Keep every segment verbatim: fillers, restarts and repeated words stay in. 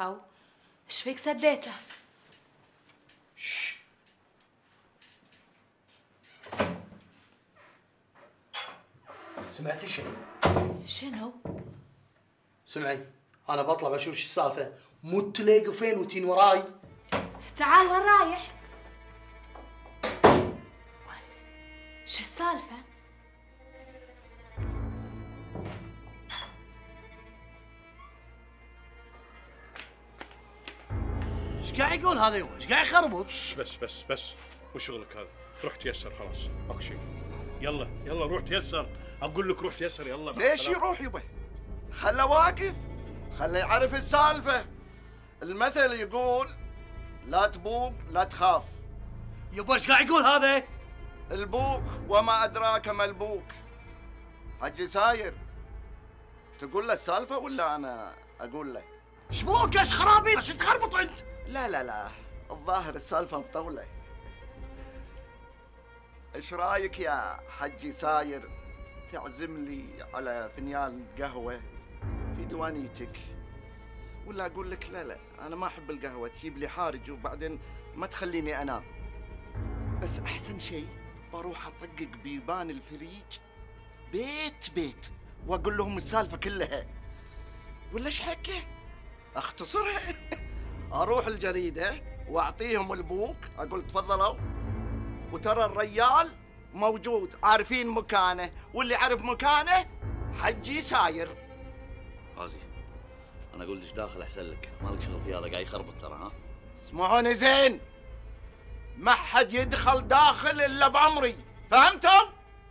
هاو ايش فيك سديته؟ شش. سمعتي شيء؟ شنو؟ سمعي، انا بطلع بشوف شو السالفه، مو تلاقي فين وتين وراي. تعال وين رايح؟ شو السالفه؟ ايش قاعد يقول هذا يوم؟ ايش قاعد يخربط؟ بس بس بس وشغلك هذا، روح تيسر خلاص، ماكو شيء. يلا يلا روح تيسر، اقول لك روح تيسر يلا. ليش يروح يبا؟ خله واقف، خله يعرف السالفه. المثل يقول لا تبوق لا تخاف. يبا ايش قاعد يقول هذا؟ البوك وما ادراك ما البوك. حجي ساير، تقول له السالفه ولا انا اقول له؟ ايش بوك ايش خرابيط؟ ايش تخربط انت؟ لا لا لا، الظاهر السالفه مطوله. ايش رايك يا حجي ساير تعزم لي على فنيان قهوه في ديوانيتك؟ ولا اقول لك لا لا انا ما احب القهوه، تجيب لي حارج وبعدين ما تخليني انام. بس احسن شيء بروح اطقق بيبان الفريج بيت بيت واقول لهم السالفه كلها. ولا ايش حكه؟ اختصرها. اروح الجريده واعطيهم البوك اقول تفضلوا، وترى الريال موجود عارفين مكانه، واللي عرف مكانه حجي ساير. غازي انا اقول دش داخل احسن لك، مالك شغل في هذا قاعد يخربط ترى. ها اسمعوني زين، ما حد يدخل داخل الا بعمري، فهمتوا؟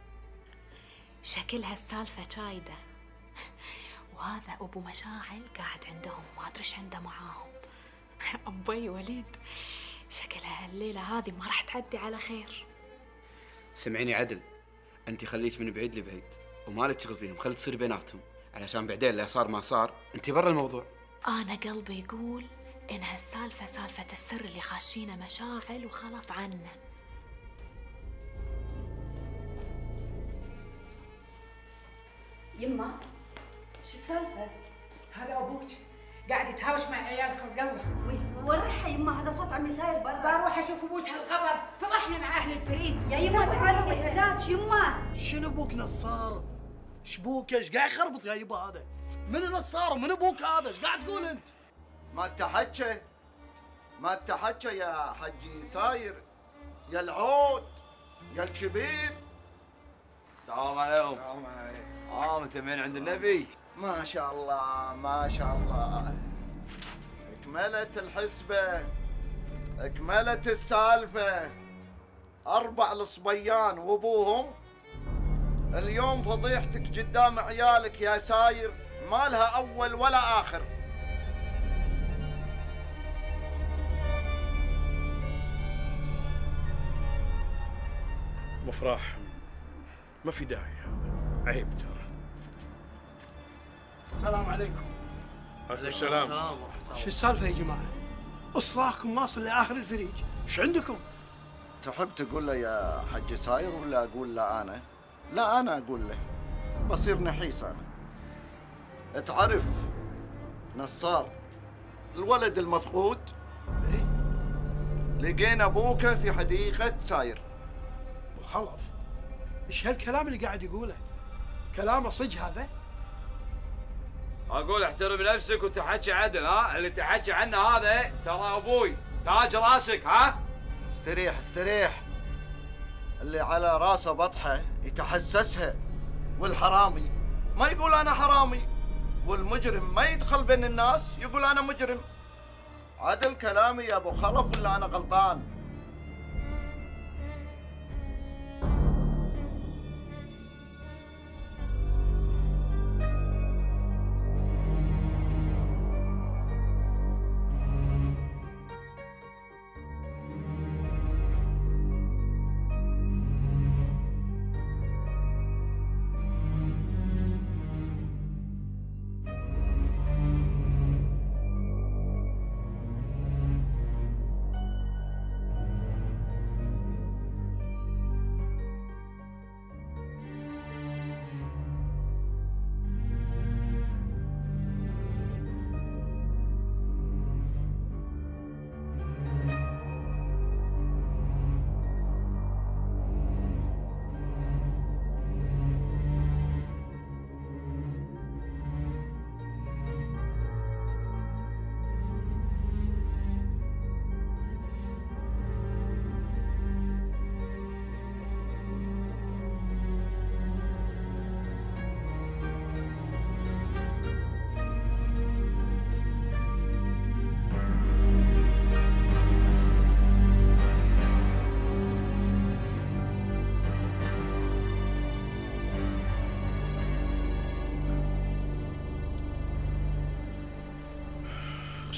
شكلها السالفه شايده، وهذا ابو مشاعل قاعد عندهم ما ادري ايش عنده معاهم. ابي وليد شكلها الليله هذه ما راح تعدي على خير. سمعيني عدل، انت خليك من بعيد لبعيد وما لك شغل فيهم، خلي تصير بيناتهم علشان بعدين لا صار ما صار انت برا الموضوع. انا قلبي يقول انها السالفه سالفه السر اللي خاشينه مشاعل وخلف عنه. يما شو السالفه؟ هذا ابوك قاعد يتهاوش مع عيال خلق الله. وين رايحه يما؟ هذا صوت عمي ساير برا. بروح اشوف ابوك هالخبر، فضحنا مع اهل الفريج. يا يما تعالي هداك يما. شنو ابوك نصار؟ ايش بوك ايش قاعد يخربط يا يبا هذا؟ من نصار ومن ابوك هذا؟ ايش قاعد تقول انت؟ ما تحكى ما تحكى يا حجي ساير، يا العود يا الكبير. السلام عليكم. السلام عليكم. اه متمين عند النبي. ما شاء الله ما شاء الله، اكملت الحسبة، اكملت السالفة. أربع الصبيان وأبوهم، اليوم فضيحتك قدام عيالك يا ساير ما لها أول ولا آخر. مفراح ما في داعي، هذا عيب ترى. السلام عليكم. عليكم السلام. شو السالفه يا جماعه؟ اصراخكم واصل لاخر الفريج، ايش عندكم؟ تحب تقول له يا حج ساير ولا اقول له انا؟ لا انا اقول له، بصير نحيس انا. تعرف نصار الولد المفقود؟ ايه لقينا ابوك في حديقه ساير. ابو خلف، ايش هالكلام اللي قاعد يقوله؟ كلامه صج هذا؟ اقول احترم نفسك وتحكي عدل. ها اللي تحكي عنه هذا ترى ابوي، تاج راسك. ها استريح استريح، اللي على راسه بطحه يتحسسها، والحرامي ما يقول انا حرامي، والمجرم ما يدخل بين الناس يقول انا مجرم. عدل كلامي يا ابو خلف ولا انا غلطان؟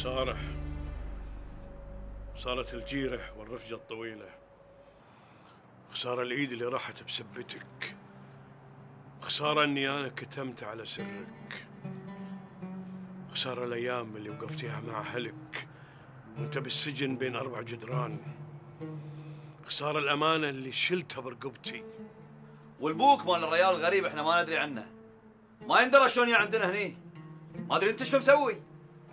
خسارة، صارت الجيرة والرفجة الطويلة، خسارة الإيد اللي راحت بسبتك، خسارة إني أنا كتمت على سرك، خسارة الأيام اللي وقفتيها مع أهلك وأنت بالسجن بين أربع جدران، خسارة الأمانة اللي شلتها برقبتي. والبوك مال الريال الغريب احنا ما ندري عنه، ما يندرى شلون يا عندنا هني، ما ادري انت شو مسوي.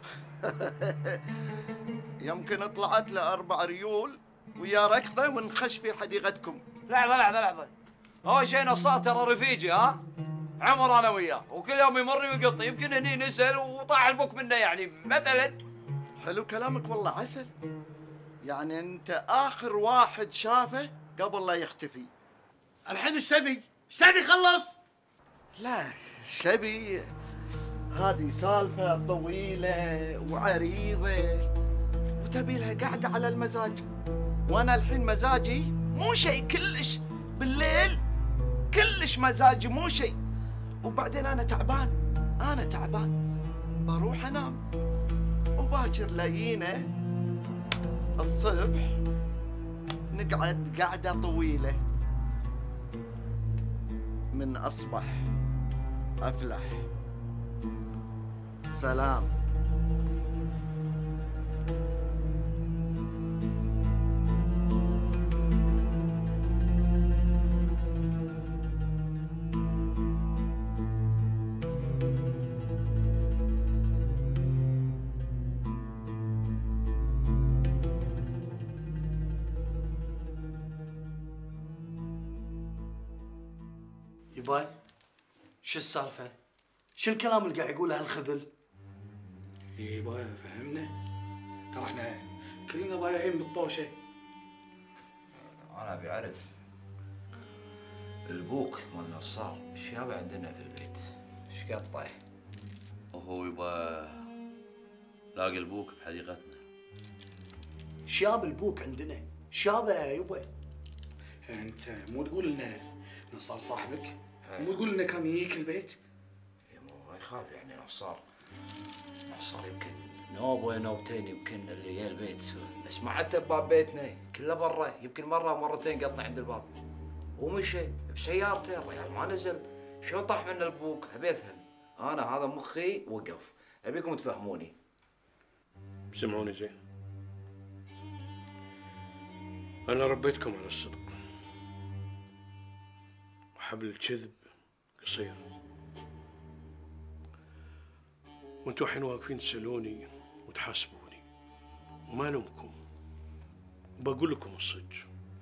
يمكن طلعت له اربع ريول ويا ركضه ونخش في حديقتكم. لحظه لحظه لحظه، اول شيء نصار ترى رفيجي ها، عمر انا وياه وكل يوم يمر ويقط، يمكن هني نزل وطاح البوك منه يعني مثلا. حلو كلامك والله عسل، يعني انت اخر واحد شافه قبل لا يختفي. الحين ايش تبي؟ ايش تبي خلص؟ لا شبي، هذه سالفة طويلة وعريضة وتبي لها قاعدة على المزاج، وأنا الحين مزاجي مو شيء كلش، بالليل كلش مزاجي مو شيء، وبعدين أنا تعبان، أنا تعبان بروح أنام وباكر لاقينا الصبح نقعد قعدة طويلة، من أصبح أفلح. سلام. يباي شو السالفة؟ شو الكلام اللي قاعد يقوله هالخبل؟ اي باي فهمنا، ترى احنا كلنا ضايعين بالطوشه. انا ابي اعرف البوك مال نصار ايش يابا عندنا في البيت؟ ايش قطه؟ وهو يبا لاقي البوك بحديقتنا. شياب البوك عندنا، شابه يبا. انت مو تقول لنا نصار صاحبك؟ مو تقول لنا كان يجيك البيت؟ مو ما يخاف يعني نصار، نصار يمكن نوبه نوبتين يمكن اللي جاي البيت، بس ما عتب باب بيتنا كله برا، يمكن مره مرتين قطنا عند الباب ومشي بسيارته الرجال ما نزل، شلون طاح من البوك؟ ابي افهم، انا هذا مخي وقف، ابيكم تفهموني. سمعوني زين، انا ربيتكم على الصدق وحبل الكذب قصير، وانتوا الحين واقفين تسألوني وتحاسبوني وما الومكم، وبقول لكم الصدق.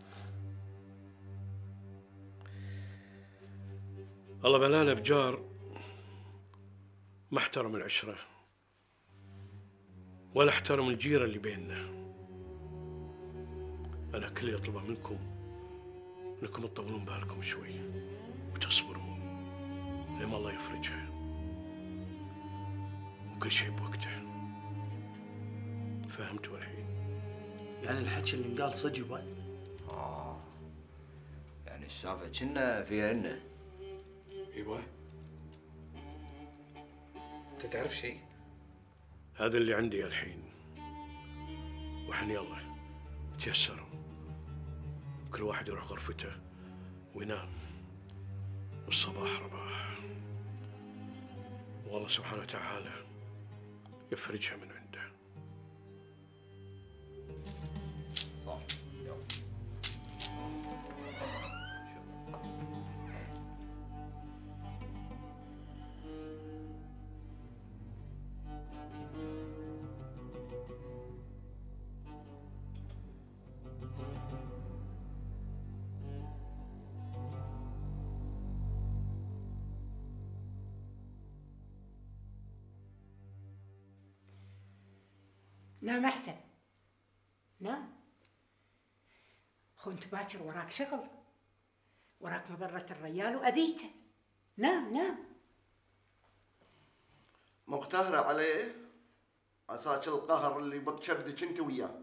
الله بلانا بجار ما احترم العشرة ولا احترم الجيرة اللي بيننا. أنا كل اللي أطلبه منكم انكم تطولون بالكم شوي وتصبروا لما الله يفرجها، وكل شيء بوقته. فهمتوا الحين؟ يعني الحكي اللي انقال صدق يبا؟ اه يعني السالفه كنا فيها انه يبا انت تعرف شيء؟ هذا اللي عندي الحين، وحين يلا تيسروا كل واحد يروح غرفته وينام، والصباح رباح، والله سبحانه وتعالى يفرجها من عنده. صح. نام أحسن، نام. خنت باكر وراك شغل، وراك مضرة الريال وأذيته. نام نام. مقتهرة عليه عساك القهر اللي بتشبدك انت وياه.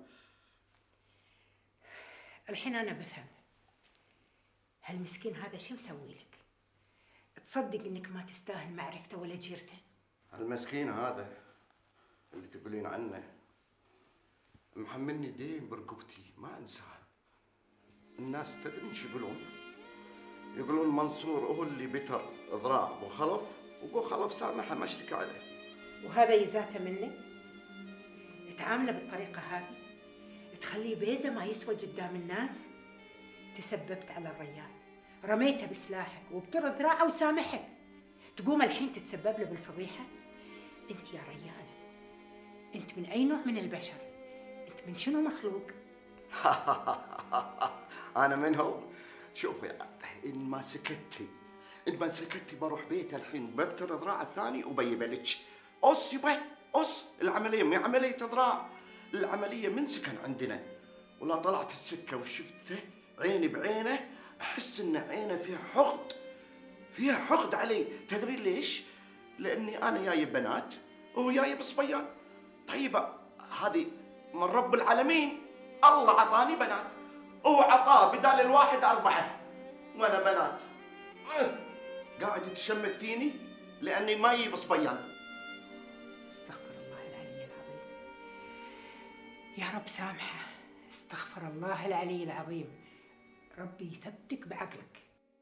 الحين أنا بفهم هالمسكين هذا شو مسوي لك؟ تصدق إنك ما تستاهل معرفته ولا جيرته؟ المسكين هذا اللي تقولين عنه محملني دين برقبتي ما انساه. الناس تدري ايش يقولون؟ يقولون منصور هو اللي بتر ذراع ابو خلف، وابو خلف سامحه ما اشتكى عليه. وهذا يزاته منك؟ تعامله بالطريقة هذه؟ تخليه بيزة ما يسوى قدام الناس؟ تسببت على الريال، رميته بسلاحك وبتر ذراعه وسامحك، تقوم الحين تتسبب له بالفضيحة؟ انت يا ريال، انت من اي نوع من البشر؟ انت من شنو مخلوق؟ انا من هو؟ شوفي ان ما سكتي ان ما سكتي بروح بيته الحين ببتر ذراع الثاني وبيبه لك. أص يبا أص، العملية مو عملية ذراع، العملية من سكن عندنا. ولا طلعت السكة وشفته عيني بعينه، أحس إن عينه فيها حقد، فيها حقد علي. تدري ليش؟ لأني أنا جايب بنات وهو جايب صبيان. طيب هذه من رب العالمين، الله عطاني بنات، هو عطاه بدال الواحد أربعة وأنا بنات. قاعد يتشمت فيني لأني ما يجيب صبيان. استغفر الله العلي العظيم. يا رب سامحه، استغفر الله العلي العظيم. ربي يثبتك بعقلك.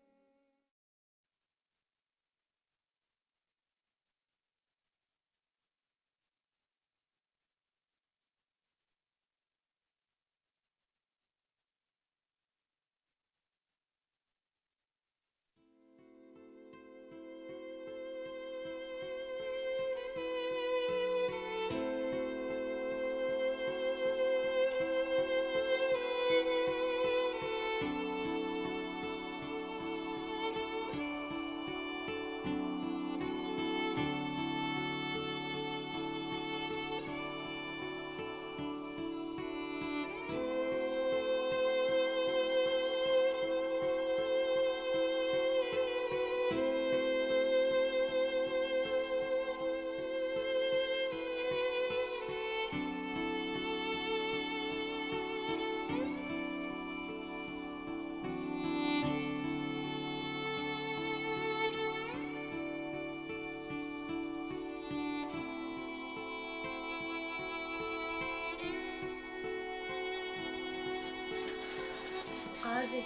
غازي،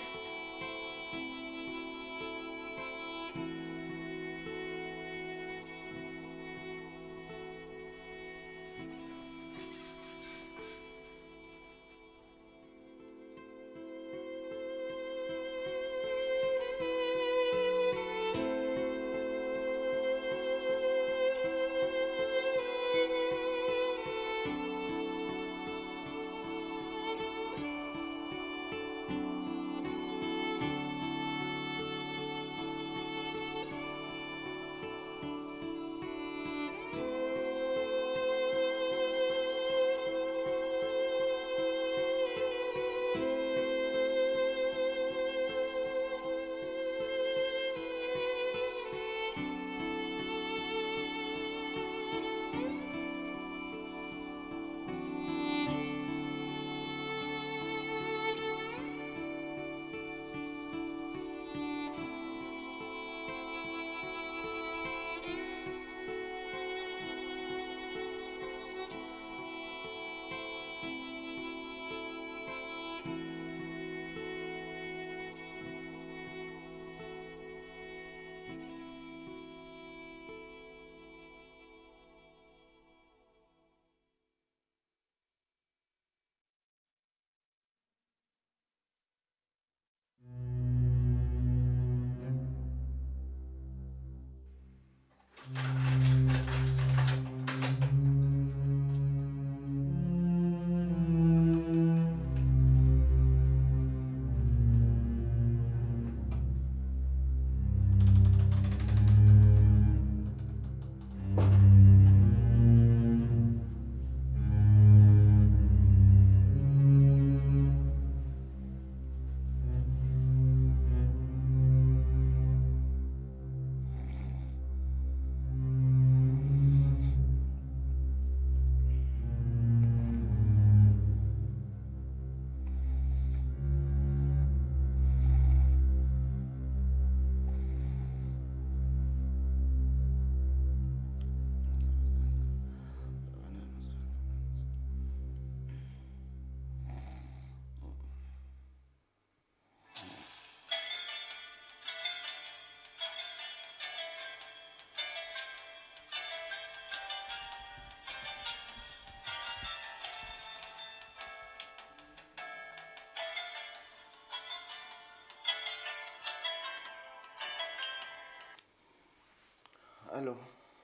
الو،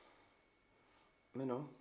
منو؟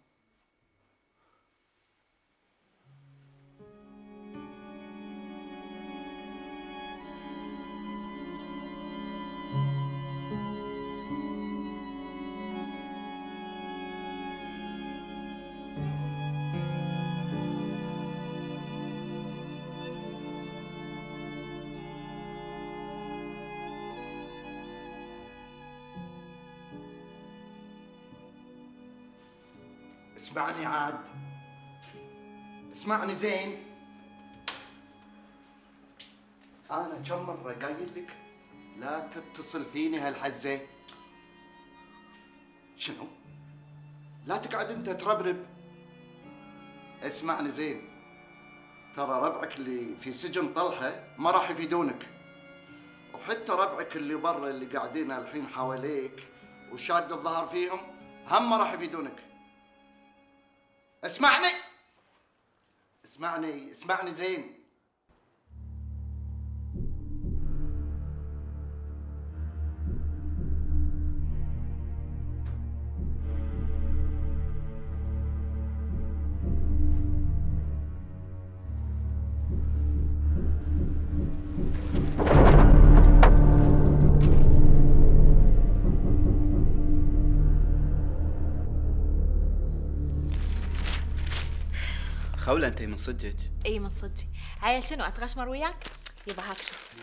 اسمعني عاد، اسمعني زين. أنا كم مرة قايل لك لا تتصل فيني هالحزة؟ شنو؟ لا تقعد أنت تربرب. اسمعني زين، ترى ربعك اللي في سجن طلحة ما راح يفيدونك، وحتى ربعك اللي برا اللي قاعدين الحين حواليك وشاد الظهر فيهم هم ما راح يفيدونك. اسمعني اسمعني اسمعني زين. خولة انت من صدقك؟ اي من صدقي. عيل شنو اتغشمر وياك؟ يبا هاك شوف.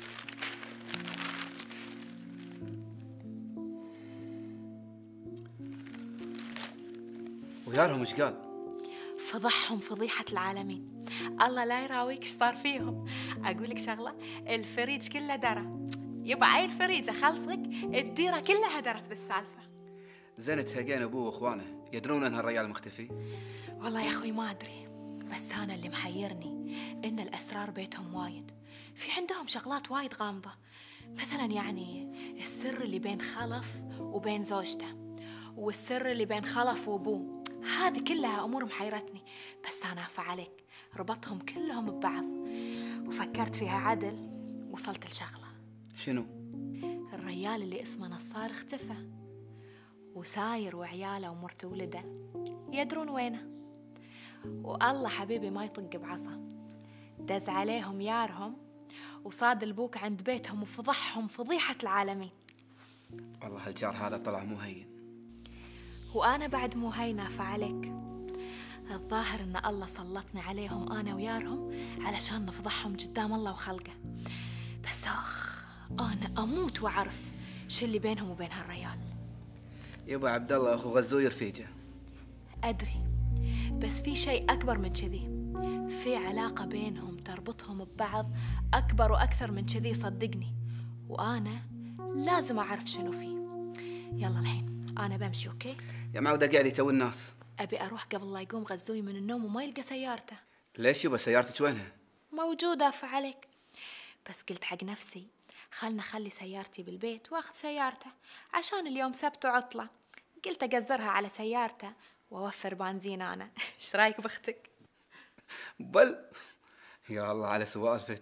ويارهم ايش قال؟ فضحهم فضيحة العالمين. الله لا يراويك ايش صار فيهم. اقول لك شغلة، الفريج كله درى. يبا اي الفريج اخلصك الديرة كلها درت بالسالفة. زين تهقين ابوه واخوانه يدرون ان هالرجال مختفي؟ والله يا اخوي ما ادري، بس أنا اللي محيرني إن الأسرار بيتهم وايد، في عندهم شغلات وايد غامضة. مثلا يعني السر اللي بين خلف وبين زوجته، والسر اللي بين خلف وأبوه، هذه كلها أمور محيرتني. بس أنا فعليك ربطهم كلهم ببعض وفكرت فيها عدل، وصلت لشغلة. شنو؟ الريال اللي اسمه نصار اختفى، وساير وعياله ومرته ولده يدرون وينه. والله حبيبي ما يطق بعصا، دز عليهم يارهم وصاد البوك عند بيتهم وفضحهم فضيحة العالمين. والله هالجار هذا طلع مو هين. وأنا بعد مو هينة فعليك. الظاهر إن الله سلطني عليهم أنا ويارهم علشان نفضحهم قدام الله وخلقه. بس أخ أنا أموت وأعرف شو اللي بينهم وبين هالريال. يبا عبد الله أخو غزوي رفيجه. أدري، بس في شيء أكبر من كذي. في علاقة بينهم تربطهم ببعض أكبر وأكثر من كذي صدقني، وأنا لازم أعرف شنو فيه. يلا الحين أنا بمشي. أوكي يا معودة قاعد يتوي الناس. أبي أروح قبل لا يقوم غزوي من النوم وما يلقى سيارته. ليش يبا سيارتك وينها؟ موجودة فعليك، بس قلت حق نفسي خلنا خلي سيارتي بالبيت وأخذ سيارته عشان اليوم سبت وعطلة. قلت أقزرها على سيارته وأوفر بنزين أنا. إيش رأيك بأختك؟ بل يا الله على سوالفك.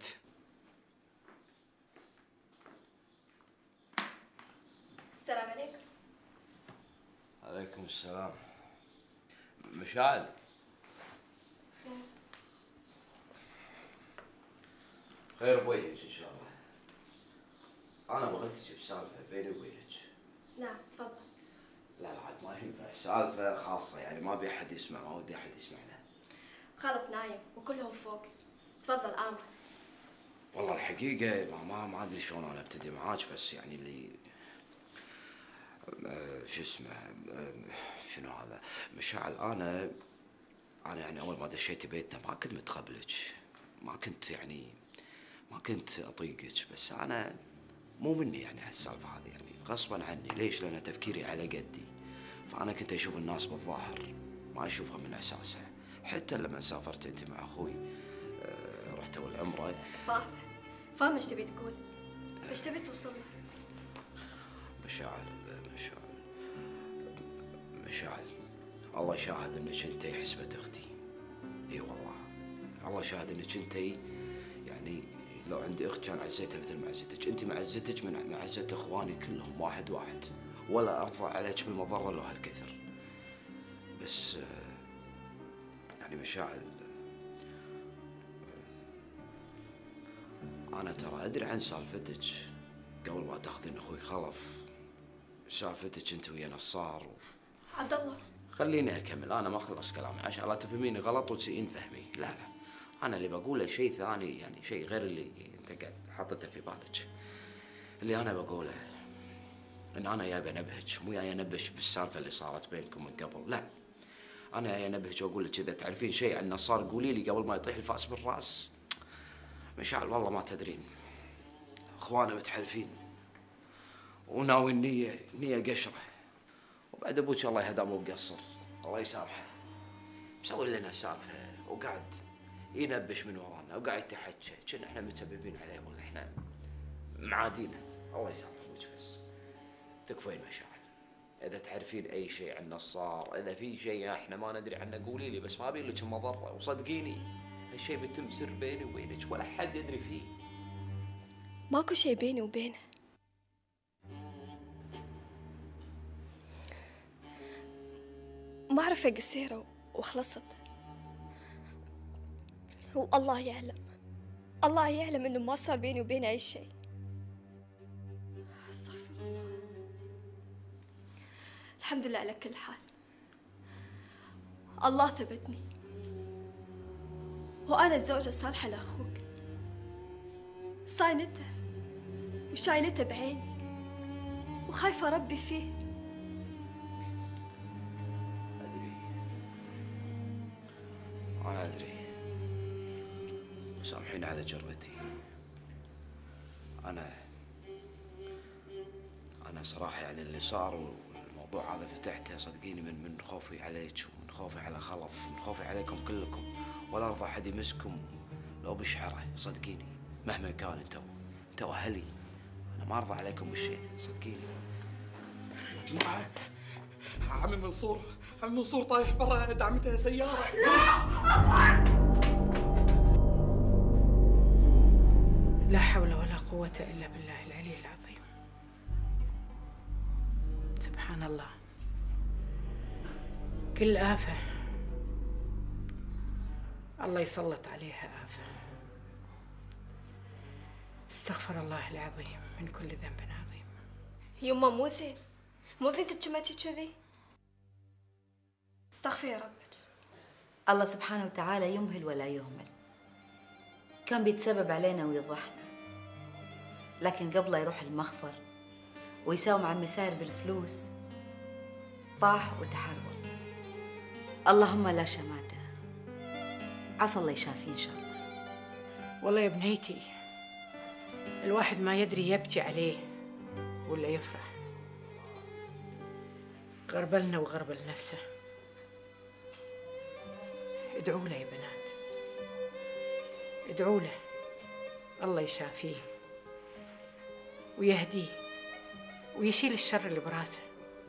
السلام عليكم. عليكم السلام. مشاعل. خير. خير بوجهك ان شاء الله. انا بغيتك بسالفه بيني وبينك. نعم تفضل. لا لا عاد ما ينفع، سالفه خاصه يعني ما ابي احد يسمع، ما ودي احد يسمعنا. خلف نايم وكلهم فوق. تفضل امر. والله الحقيقه ما ما, ما ادري شلون انا ابتدي معاك، بس يعني اللي آه شو اسمه آه شنو هذا مشاعل. انا انا يعني اول ما دشيت بيتنا ما كنت متقبلك، ما كنت يعني ما كنت اطيقك، بس انا مو مني يعني هالسالفه هذه، يعني غصبا عني. ليش؟ لان تفكيري على قدي، فانا كنت اشوف الناس بالظاهر ما اشوفها من اساسها. حتى لما سافرت انت مع اخوي آه رحت اول عمره. فاهمه فاهمه ايش تبي تقول، ايش تبي توصل له؟ مشاعل مشاعل مشاعل الله شاهد انك انتي حسبة اختي. اي والله الله شاهد انك انتي يعني لو عندي اخت كان عزيتها مثل ما عزتك انت، معزتك من معزه اخواني كلهم واحد واحد، ولا ارضى عليك بالمضره لو هالكثر. بس يعني مشاعل، انا ترى ادري عن سالفتك قبل ما تاخذين اخوي خلف، سالفتك انت ويا نصار و... عبد الله خليني اكمل، انا ما خلص كلامي عشان لا تفهميني غلط وتسيئين فهمي. لا لا، انا اللي بقوله شيء ثاني، يعني شيء غير اللي انت قاعد حاطته في بالك. اللي انا بقوله ان انا جاي انبهك، مو جاي انبهك بالسالفه اللي صارت بينكم من قبل، لا. انا جاي انبهك واقول لك اذا تعرفين شيء عن نصار قولي لي قبل ما يطيح الفاس بالراس. مشاعل والله ما تدرين، اخوانا متحالفين وناوي النية نية قشرة، وبعد ابوك الله يهداه مو بقصر، الله يسامحه، مسوي لنا سالفة وقاعد ينبش من ورانا وقاعد يتحكى كنا احنا متسببين عليه ولا احنا معادينه. الله يسامح ابوك، بس تكفين مشاعل. اذا تعرفين اي شيء عن نصار، اذا في شيء احنا ما ندري عنه قولي لي، بس ما ابي لك مضره، وصدقيني هالشيء بيتم سر بيني وبينك ولا حد يدري فيه. ماكو شيء بيني وبينه. معرفة قصيرة وخلصت، والله يعلم، الله يعلم انه ما صار بيني وبينه اي شيء. استغفر الله. الحمد لله على كل حال، الله ثبتني، وانا الزوجة الصالحة لاخوك، صاينته وشايلته بعيني وخايفة ربي فيه. أنا أدري، سامحيني على جربتي. أنا أنا صراحة يعني اللي صار والموضوع هذا فتحته صدقيني من من خوفي عليك ومن خوفي على خلف، من خوفي عليكم كلكم، ولا أرضى أحد يمسكم لو بشعره، صدقيني مهما كان أنتوا أنتوا أهلي، أنا ما أرضى عليكم بالشيء صدقيني. جماعة عمي منصور، عمي منصور طايح برا دعمته سيارة. لا حول ولا قوة إلا بالله العلي العظيم. سبحان الله، كل آفة الله يسلط عليها آفة. استغفر الله العظيم من كل ذنب عظيم. يما مو زين، مو زين تتشمتي كذي. استغفري ربك. الله سبحانه وتعالى يمهل ولا يهمل، كان بيتسبب علينا ويضحنا، لكن قبل يروح المخفر ويساوم عمي ساير بالفلوس طاح وتحرول. اللهم لا شماته، عسى الله يشافيه ان شاء الله. والله يا بنيتي الواحد ما يدري يبكي عليه ولا يفرح، غربلنا وغربل نفسه. ادعوا له يا بنات، ادعوا له الله يشافيه ويهديه ويشيل الشر اللي براسه.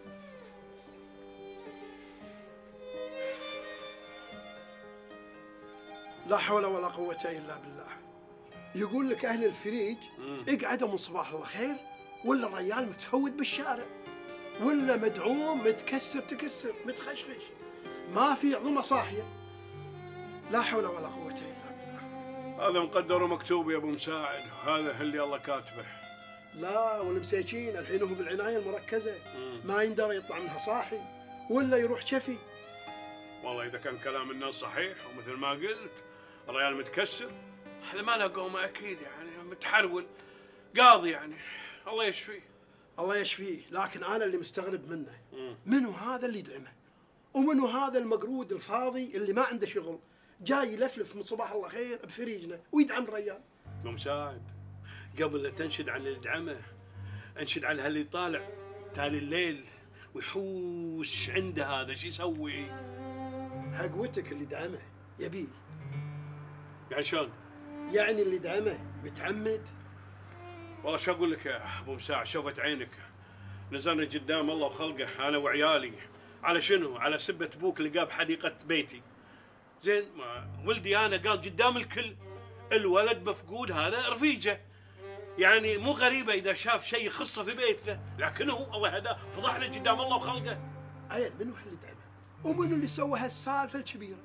لا حول ولا قوة إلا بالله. يقول لك أهل الفريج اقعدوا من صباح الخير ولا الريال متهود بالشارع ولا مدعوم متكسر تكسر متخشخش، ما في عظمة صاحية. لا حول ولا قوة إلا بالله. هذا مقدر ومكتوب يا أبو مساعد، هذا اللي الله كاتبه. لا والمساكين الحين هو بالعناية المركزة، ما يندر يطلع منها صاحي ولا يروح شفي. والله إذا كان كلام الناس صحيح ومثل ما قلت الريال متكسر، هذا ما له قومه أكيد، يعني متحرول قاضي، يعني الله يشفيه. الله يشفيه، لكن أنا اللي مستغرب منه، منو هذا اللي يدعمه؟ ومنو هذا المقرود الفاضي اللي ما عنده شغل جاي يلفلف من صباح الله خير بفريجنا ويدعم الريال؟ أبو مساعد، قبل لا تنشد عن اللي يدعمه انشد عن هاللي طالع تالي الليل ويحوش عنده، هذا شو يسوي؟ هقوتك اللي دعمه يبيه. يعني شلون؟ يعني اللي دعمه متعمد. والله شو اقول لك يا ابو مساعد، شوفت عينك نزلنا قدام الله وخلقه انا وعيالي على شنو؟ على سبة ابوك اللي قاب حديقة بيتي. زين ما ولدي انا قال قدام الكل الولد مفقود، هذا رفيجه. يعني مو غريبه اذا شاف شيء يخصه في بيتنا، لكن هو الله هداه فضحنا قدام الله وخلقه. عيل منو اللي دعمه؟ ومنو اللي سوى هالسالفه الكبيره؟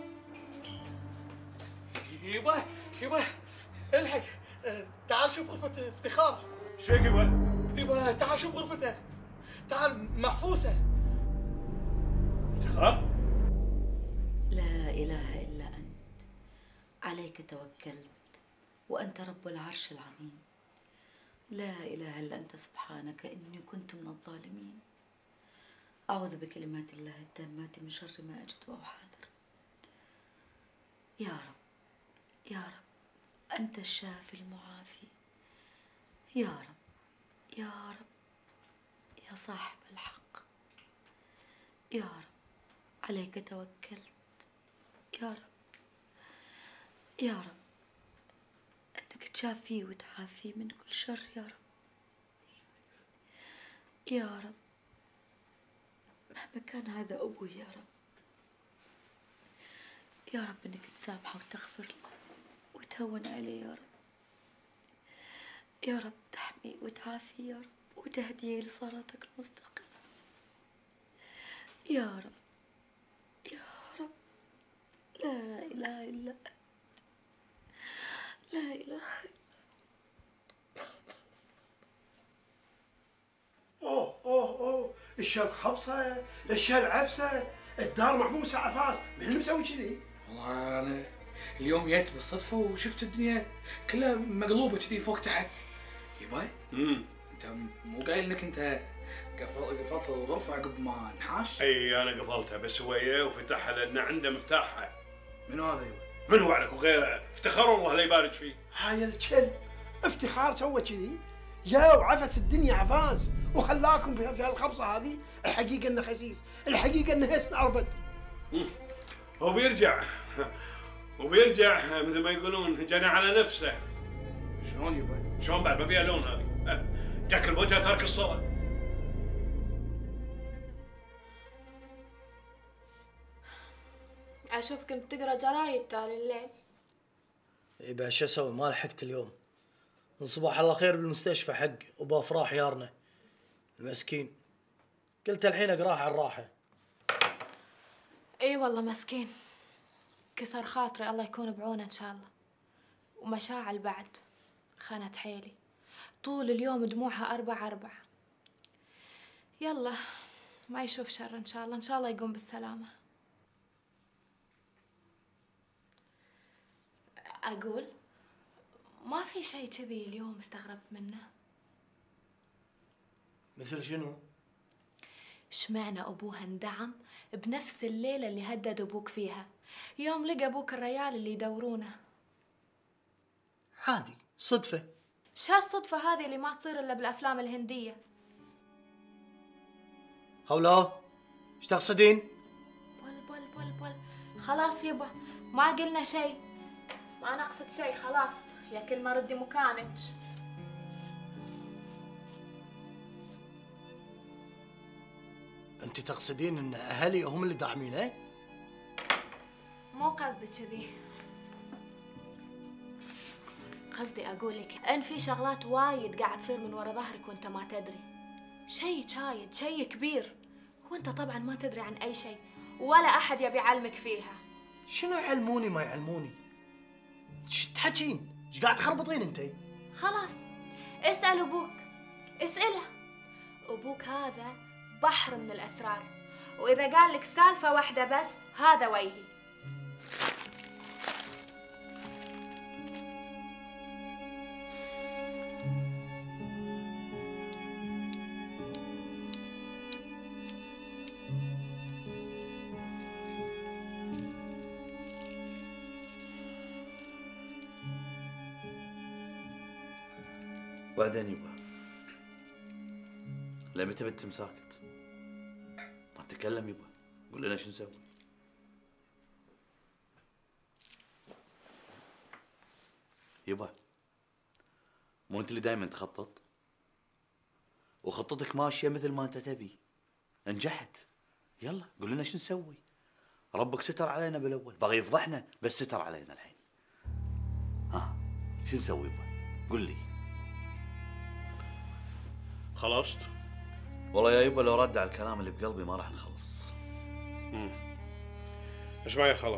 يبا يبا الحق، آه، تعال شوف غرفة افتخار. شو يبا؟ يبا تعال شوف غرفته، تعال محفوسة. افتخار؟ لا إله إلا أنت، عليك توكلت وأنت رب العرش العظيم. لا إله إلا أنت سبحانك إني كنت من الظالمين. أعوذ بكلمات الله التامات من شر ما أجد أو حاضر. يا رب يا رب أنت الشافي المعافي. يا رب يا رب يا صاحب الحق. يا رب عليك توكلت. يا رب يا رب أنك تشافيه وتعافيه من كل شر. يا رب يا رب مهما كان هذا أبوي. يا رب يا رب أنك تسامحه وتغفر له وتهون عليه. يا رب يا رب تحميه وتعافيه. يا رب وتهديه لصراطك المستقيم. يا رب يا رب لا إله إلا أنت. لا إله إلا اوه اوه اوه، ايش هالخبصه؟ ايش هالعفسه؟ الدار محبوسه عفاس، من اللي مسوي كذي؟ والله انا اليوم جيت بالصدفه وشفت الدنيا كلها مقلوبه كذي فوق تحت. يبا امم انت مو قايل انك انت قفلت قفلت الغرفه عقب ما انحاش؟ اي انا قفلتها، بس هو ايه وفتحها لان عنده مفتاحها. منو هذا يبا؟ من هو عليك وغيره؟ افتخار الله لا يبارك فيه. هاي الكلب افتخار سوى كذي؟ يا وعفس الدنيا عفاس وخلاكم في هالخبصه هذه. الحقيقه انه خسيس، الحقيقه انه اسم اربد. هو بيرجع وبيرجع مثل ما يقولون جنى على نفسه. شلون يبا؟ شلون بعد ما فيها لون هذه؟ جاك البوجه ترك الصلاه. أشوفكم تقرا جرايد طال الليل. يبا شو اسوي؟ ما لحقت اليوم. من صباح الله خير بالمستشفى حق ابو افراح يارنا المسكين. قلت الحين اقراه على الراحه. اي والله مسكين، كسر خاطري، الله يكون بعونه ان شاء الله. ومشاعل بعد خانت حيلي، طول اليوم دموعها أربع أربع. يلا ما يشوف شر ان شاء الله، ان شاء الله يقوم بالسلامه. اقول ما في شيء كذي اليوم استغربت منه. مثل شنو؟ شمعنا ابوها اندعم بنفس الليله اللي هدد ابوك فيها، يوم لقى ابوك الريال اللي يدورونه. عادي صدفه. شا الصدفه هذه اللي ما تصير الا بالافلام الهنديه؟ خوله ايش تقصدين؟ بل بل بل بل خلاص يبا ما قلنا شيء، ما نقصد شيء خلاص، يا كلمه ردي مكانك. انت تقصدين ان اهلي هم اللي داعمينه؟ مو قصدي كذي، قصدي اقول لك ان في شغلات وايد قاعد تصير من ورا ظهرك وانت ما تدري. شيء شايد، شيء كبير، وانت طبعا ما تدري عن اي شيء ولا احد يبي يعلمك فيها. شنو يعلموني ما يعلموني؟ ايش تحكين؟ ايش قاعد تخربطين انتي؟ خلاص اسال ابوك، اساله. ابوك هذا بحر من الاسرار، واذا قال لك سالفه واحده بس هذا ويهي. بعدين يبا لا متى بنتم ساكت؟ ما تتكلم يبا، قول لنا شو نسوي؟ يبا مو انت اللي دائما تخطط؟ وخطتك ماشيه مثل ما انت تبي، نجحت. يلا قول لنا شو نسوي؟ ربك ستر علينا بالاول، باغي يفضحنا بس ستر علينا الحين. ها شو نسوي يبا؟ قول لي. خلصت؟ والله يا يبا لو رد على الكلام اللي بقلبي ما راح نخلص. امم اسمع يا خلف،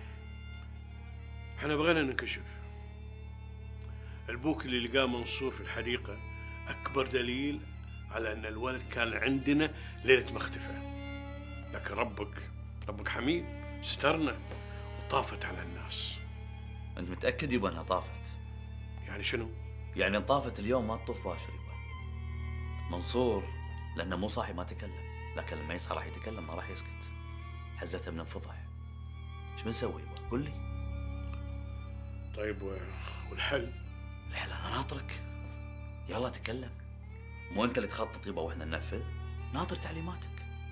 احنا بغينا ننكشف. البوك اللي لقاه منصور في الحديقة أكبر دليل على أن الولد كان عندنا ليلة ما اختفى، لكن ربك ربك حميد سترنا وطافت على الناس. أنت متأكد يبا أنها طافت؟ يعني شنو؟ يعني إن طافت اليوم ما تطوف باشر يبا. منصور لأنه مو صاحي ما تكلم، لكن لما يصحى راح يتكلم ما راح يسكت. حزتها من انفضح. ايش بنسوي يبا؟ قول لي. طيب والحل؟ الحل أنا ناطرك. يلا تكلم. مو أنت اللي تخطط يبا وإحنا ننفذ؟ ناطر تعليماتك.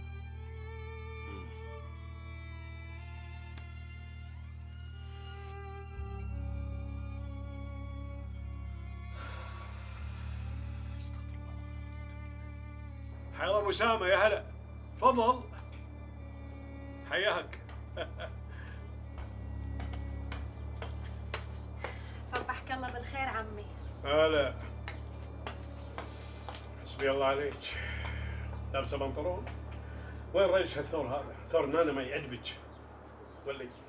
حيا ابو اسامه، يا هلا، تفضل. حياك. صبحك الله بالخير عمي. هلا، حسبي الله عليك. لابسه بنطلون؟ وين ريش هالثور هذا؟ ثور نانا ما يعجبك ولا يجي.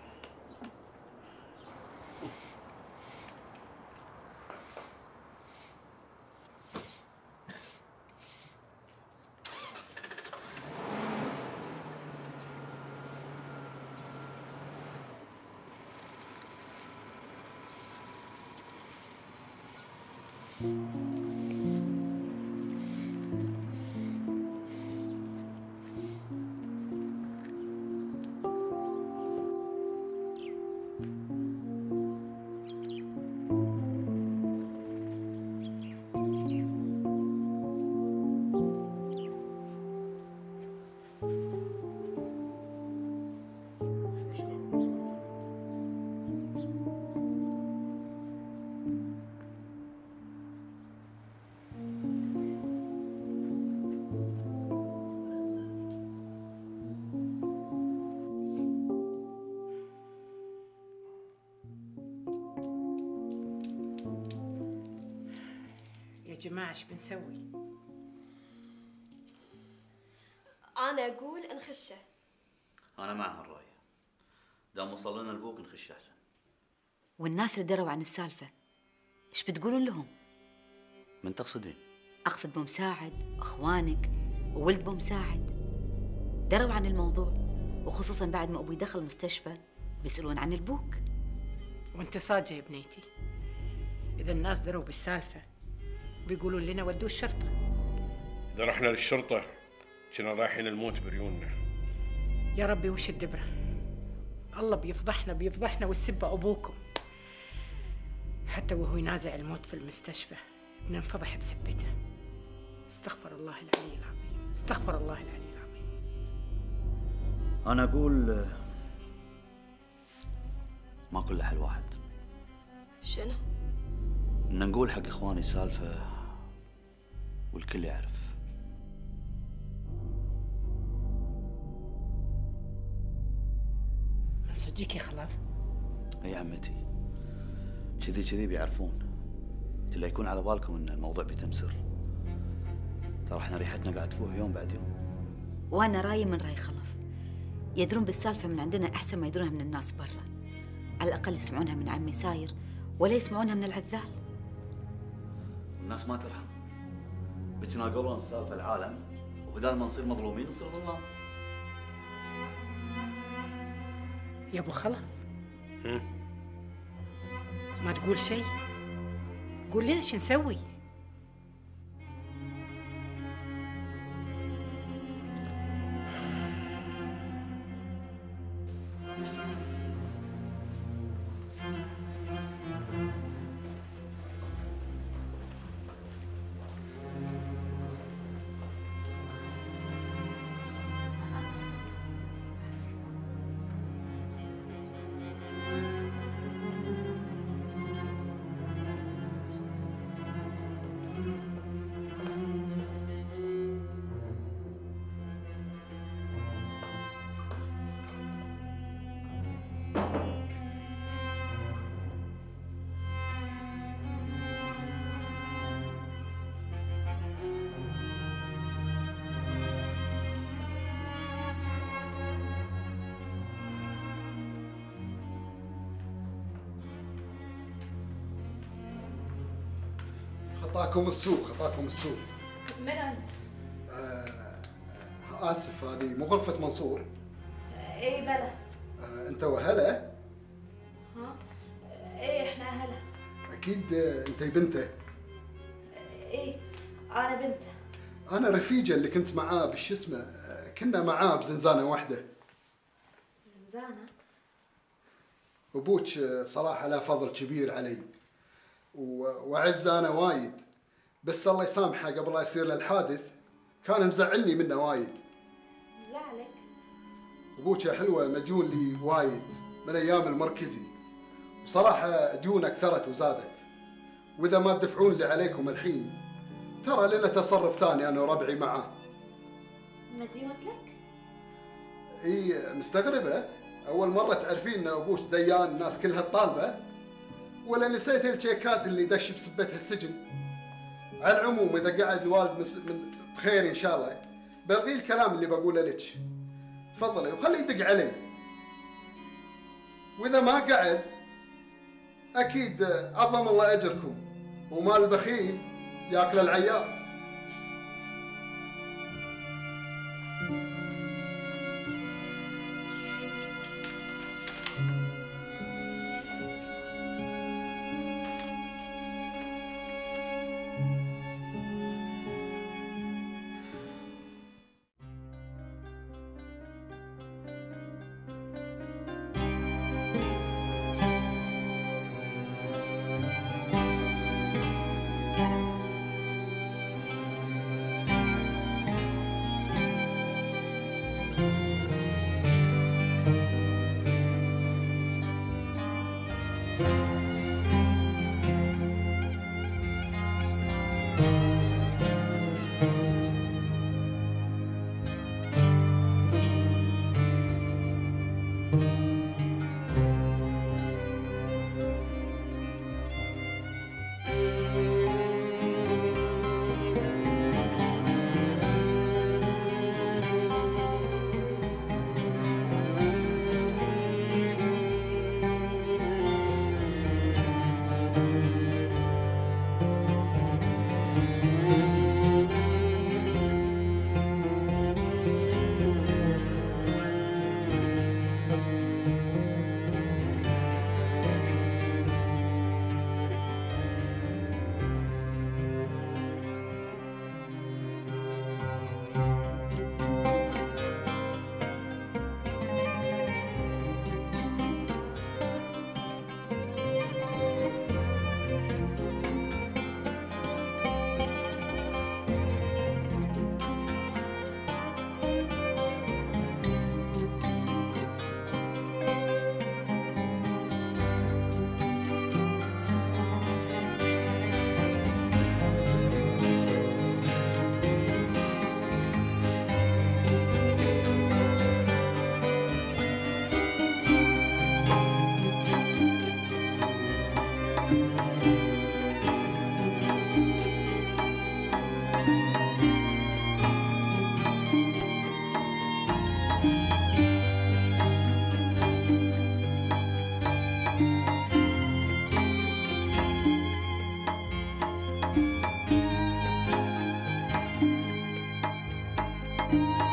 يا جماعة ايش بنسوي؟ أنا أقول نخشه. أنا مع هالرأي. دام وصل لنا البوك نخش أحسن. والناس اللي دروا عن السالفة ايش بتقولون لهم؟ من تقصدين؟ أقصد بمساعد، أخوانك وولد بمساعد دروا عن الموضوع، وخصوصا بعد ما أبوي دخل المستشفى بيسألون عن البوك. وانت صاجة يا بنيتي، إذا الناس دروا بالسالفة بيقولون لنا ودوه الشرطة. إذا رحنا للشرطة كنا رايحين الموت بريوننا. يا ربي وش الدبرة، الله بيفضحنا بيفضحنا والسبة أبوكم. حتى وهو ينازع الموت في المستشفى بننفضح بسبته. استغفر الله العلي العظيم، استغفر الله العلي العظيم. أنا أقول ما كل حل واحد. شنو؟ إن نقول حق إخواني السالفة والكل يعرف. صديق يا خلاف؟ أي عمتي، كذي كذي بيعرفون. لا يكون على بالكم إن الموضوع بيتم سر. ترى احنا ريحتنا قاعد تفوح يوم بعد يوم. وأنا رايي من راي خلف، يدرون بالسالفة من عندنا أحسن ما يدرونها من الناس برا. على الأقل يسمعونها من عمي ساير ولا يسمعونها من العذال. الناس ما ترحم، بتناقلون السالفة العالم وبدال ما نصير مظلومين نصير ظلام. يا ابو خلف ما تقول شيء، قول لنا شو نسوي. خطاكم السوق خطاكم السوق. من انت؟ آه اسف، هذه مو غرفة منصور؟ اي بلى. آه انت وهلا؟ ها؟ اي احنا اهله. اكيد آه انت بنته. اي انا بنته. انا رفيجه اللي كنت معاه بالش اسمه، آه كنا معاه بزنزانه واحده. زنزانه؟ ابوك صراحه له فضل كبير علي واعز انا وايد، بس الله يسامحه قبل لا يصير له الحادث كان مزعلني منه وايد. مزعلك؟ ابوك يا حلوه مديون لي وايد من ايام المركزي، وصراحه ديونه كثرت وزادت، واذا ما تدفعون اللي عليكم الحين ترى لنا تصرف ثاني انا وربعي معاه. مديون لك؟ اي مستغربه؟ اول مره تعرفين ان ابوك ديان الناس كلها طالبه؟ ولا نسيت الشيكات اللي دش بسبتها السجن؟ على العموم اذا قعد الوالد مس... من بخير ان شاء الله بلغي الكلام اللي بقوله لك. تفضلي وخليه يدق علي، واذا ما قعد اكيد عظم الله اجركم، ومال البخيل ياكل العيال. Thank you.